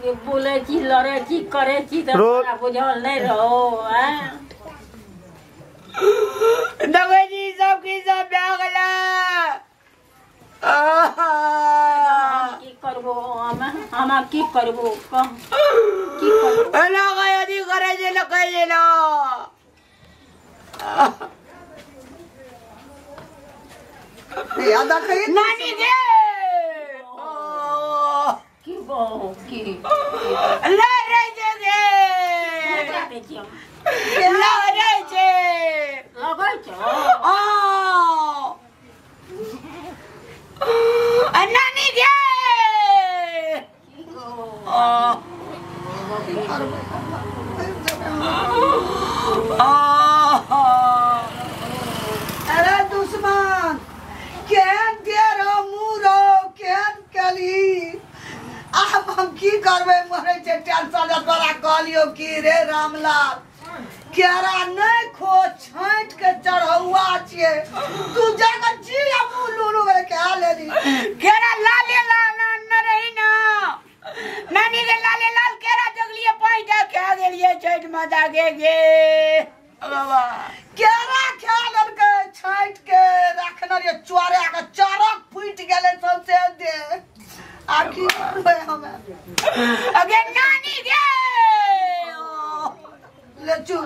के बोले की लड़े की करे की तो बुझल नहीं रहो दवे जी सब की सब ब्यागला की करबो हम की करबो की करबो ना गया दी करे जे न कहे ना याद कही नानी के की बो की ला रे जे ला रे जे लगै छ नानी के अरे दुश्मन केहन तेरो मुरो केहन कली अब हम की करबे मरे छे टेंशन तोरा कहलियो की रे रामलाल केरा नहीं खो छांट के चढ़ौआ छिए तू जगह जी मुलुलु में क्या लेली केरा लाले लाल न रही ना नानी के लाले लाल केरा जगलिए पाई जा के गेलिए छठ माता के बाबा केरा खेलन के छांट के रखना रे चोरे के चरक फूट गेले सबसे दे आखिर हम अगे नानी के ले चुप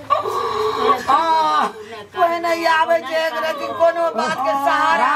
कोई नहीं आवे जे रति कोनो बात के सहारा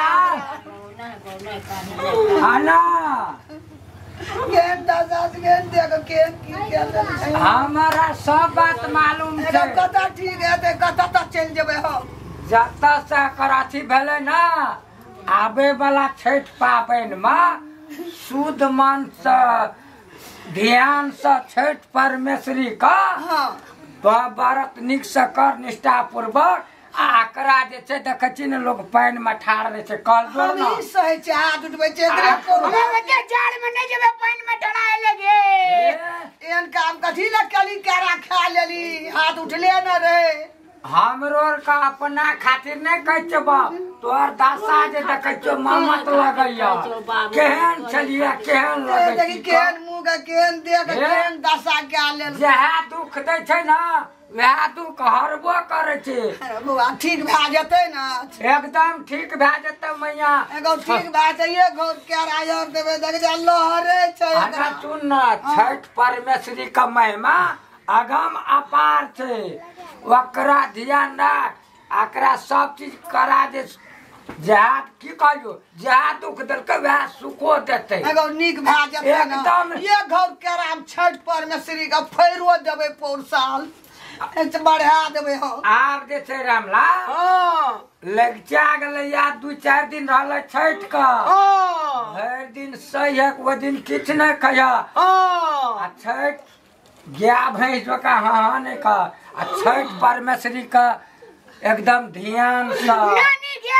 आना केन दादा केन देखो केन की हमारा सब बात मालूम है है कथा ठीक है ते कथा तक चल जेबे हम जता से कराची भेले ना आबे वाला छठ पाबन में शुद्ध मन से ध्यान से छठ परमेश्वरी का व्रत निक से कर निष्ठा पूर्वक आकरा जे छै देखै छी ने लोग पानी में ठाड़ रहे छै कल जोर ना हम सही छै हाथ उठबै छै एकरा कोना बच्चा जाड़ में नहीं जेबे पानी में ढड़ाए लगे एन काम कथी ल कली केरा खा लेली हाथ उठले न रे हमरो का अपना खातिर नहीं कह छ बाप तोर दासा जे देखै छ ममत लगैया केहन छलिया केहन लगै देखि केहन मुंह के केहन देख केहन दासा के लेल जहा दुख दै छै ना वह दुख हरबो करे छै बुआ ठीक भए जेतै ना एकदम ठीक भए जेतै मैया एगो ठीक भए जाइए घर के रायर देबे देख जा लहरे छै हमरा सुन ना छठ परमेश्वरी का महिमा अगम अपार छै वकरा ध्यान राख आकरा सब चीज करा दे जहा की कहलियो जहा दुख देलकै वह सुखो देतै एगो नीक भए जेतै ना एकदम ये घर के राम छठ परमेश्वरी का फेरो देबे पौर साल एत बढ़ा देबे हो आब जे छै रामलाल हां लगचा गेलै या 2-4 दिन रहलै छठ का हर दिन सही है वो दिन किछ न खया आ छठ गया भैंस का हाँ नहीं का आ छठ परमेश्वरी का एकदम ध्यान से नानी के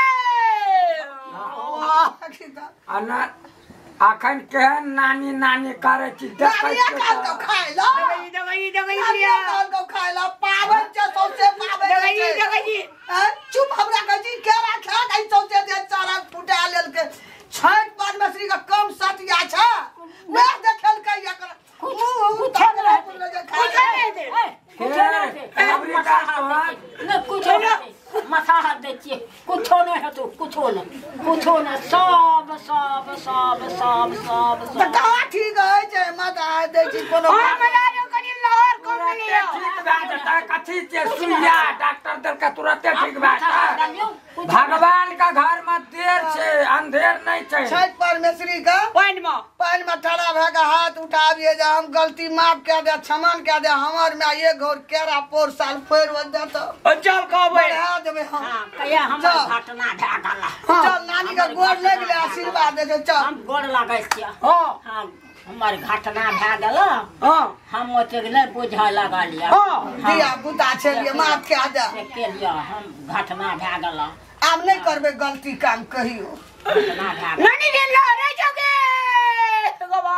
अना अखन केहन नानी नानी करे छी देखै छी काल को खाइला दवाई काल को खाइला पावन छ सौसे पावन दवाई चुप हमरा कजी केरा खा गई सौसे दे चारा फुटा लेल के छठ परमेश्वरी का कम सतिया छ मैं देखल के एकरा कुछ नहीं दे कुछ मथा हाथ देखिए कुछ नहीं है तो कुछ नहीं सब सब सब सब सब कहा ठीक है जय माता दे छी कोनो हमरा जो कनी लहर कम लियो ठीक भए जेतै कथी छै सुइया डॉक्टर दल का तुरंत ठीक भए जेतै भगवान का घर में देर छै अंधेर नहीं छै छठ परमेश्वरी का पानी में ठड़ा भए के हाथ उठाबिए जे हम गलती माफ के दे क्षमा के दे हमर में ये घर केरा पोर साल फेर हो जात चल कहबै बढ़ा देबे हां कहिया हमर घटना भए गेल चल नानी के गोर लग ले आशीर्वाद दे चल हम गोर लागै छियै हां हमर घटना भए गेल हम ओते नहीं बुझा लगा लिया दिया बुता छलिए माफ के दे के लिया हम घटना भए गेल आब नहीं करबे गलती काम कहियो घटना भए गेल नानी के लहरे जोगे बाबा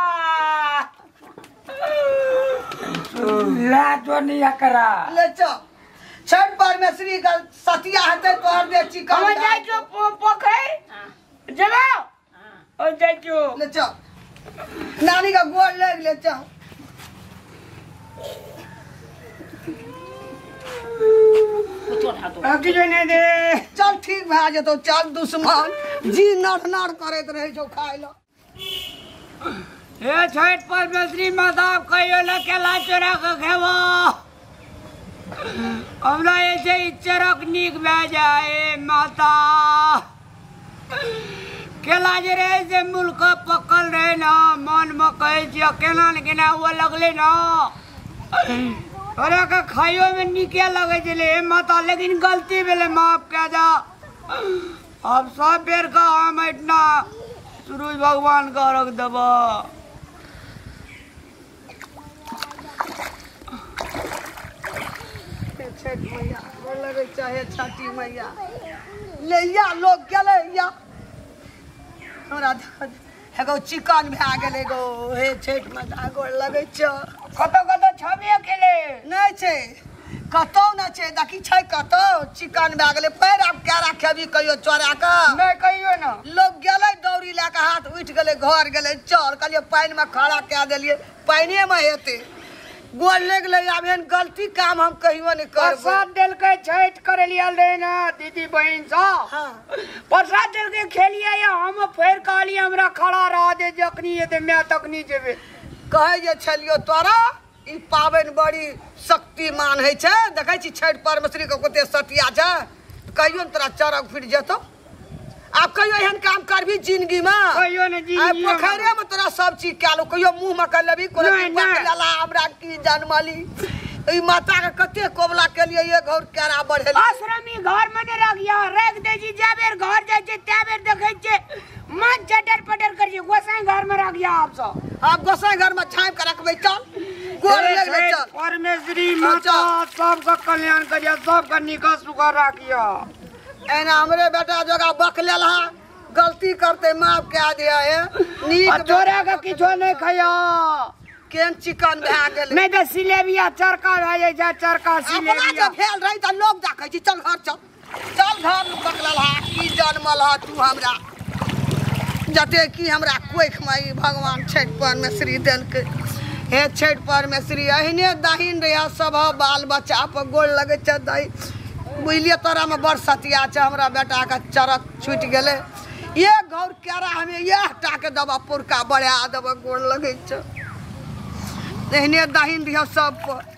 ला जो नहीं करा ले चल छठ परमेश्वरी का सतिया हते तोहर दे चिकन हम जाय जो पोखर जलो ओ जाय जो ले चल नानी का गोड़ लग ले चल कुछो ना तो अब किछो नहीं दे चल ठीक भए जेतो चल दुश्मन जी नड़ करैत रहे छौ खाय ल हे छठ परमेश्वरी माता कहियो न केला चोरा के खेबो हमरा ऐसे इच्चरक नीक भए जाए माता केला जे रहे से मुल्क पकल रहे ना मन में कहे छियै केना न केना हुआ लगले ना तोरा के खाइयो में नीके लगे छले हे माता लेकिन गलती भेले माफ कए जा अब सब बेर का हम इतना सूरज भगवान का रख देबो छठ मैया गोड़ लगे चाहे छठी मैया लैया लोग गेले या हमरा एगो चिकन भए गेलै गो हे छठ मैया गोड़ लगे छ कतो छबे केले नहीं छै कतौ न छै देखी छै कतौ चिकन भए गेलै पैर आब केरा खेबी कहियो चोरा के नहीं कहियो ना लोग गेले दौड़ी लए के हाथ उठ गेले घर गेले चल कहलिए पानी में खड़ा कए देलिए पानी में हेते गोड़ लग ले आब एहन गलती काम हम कहियो नहीं करब प्रसाद दिल के छठ करे लिया ले ना दीदी बहन सा हां प्रसाद दिल के खेलिए या हम फेर कहली हमरा खड़ा रह दे जखनी एते मैं तकनी जेबे कहे जे छलियो तोरा ई पाबन बड़ी शक्तिमान है छै देखै छी छठ परमेश्वरी के कते सतिया छै कहियो न तोरा चरक फिर जेतो आप कहियो एहन काम करबी जिंदगी में कहियो न जिंदगी में पोखरे में तोरा सब चीज कैलो कहियो मुंह में कर लेबी कोनो पकलाला हमरा की जन्मली ई माता के कते कोबला के लिए ये घर केरा बढ़ेली आश्रमी घर में ने रख दे जी जाबेर घर जाय छै ताबेर देखै छै मन चटर पटर कर छै गोसाई घर में रखिया आप सब आप गोसाई घर में छाप के रखबै चल गोड़ लग ले चल परमेश्वरी माता सबका कल्याण करिया सबका निका सुखा राखिया एना हमरे बेटा जगह बकलेल हा गलती करते माफ कए दिया है नीक चोरा के किछो नहीं खाया केन चिकन भए गेल नहीं तो सिलेबिया चरका भए जाय चरका अपना सिलेबिया जब भेल रही त लोग देखै छी चल घर चल घर बकलेल हा की जन्मल हा तू हमरा जते की हमरा कोख माई भगवान छठ परमेश्वरी देलकै हे छठ परमेश्वरी अहिने दहिन रे सब बाल बच्चा पर गोड़ लगे छ दही बुझलिए तोरा में बड़ सतिया छै हमरा बेटा के चरक छूट गेले ये घर केरा हमें यह टाके दबा पुरका बढ़ा देबा गोड़ लगे छ एहने दहिन दिह सब पर